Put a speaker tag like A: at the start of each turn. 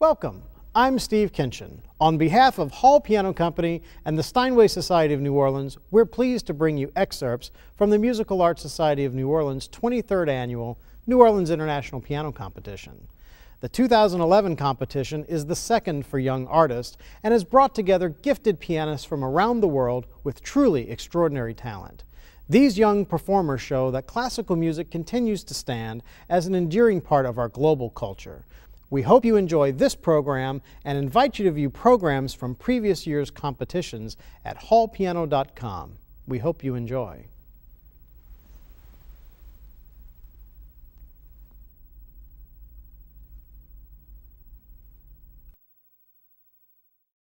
A: Welcome. I'm Steve Kinchin. On behalf of Hall Piano Company and the Steinway Society of New Orleans, we're pleased to bring you excerpts from the Musical Arts Society of New Orleans' 23rd Annual New Orleans International Piano Competition. The 2011 competition is the second for young artists and has brought together gifted pianists from around the world with truly extraordinary talent. These young performers show that classical music continues to stand as an enduring part of our global culture. We hope you enjoy this program and invite you to view programs from previous year's competitions at hallpiano.com. We hope you enjoy.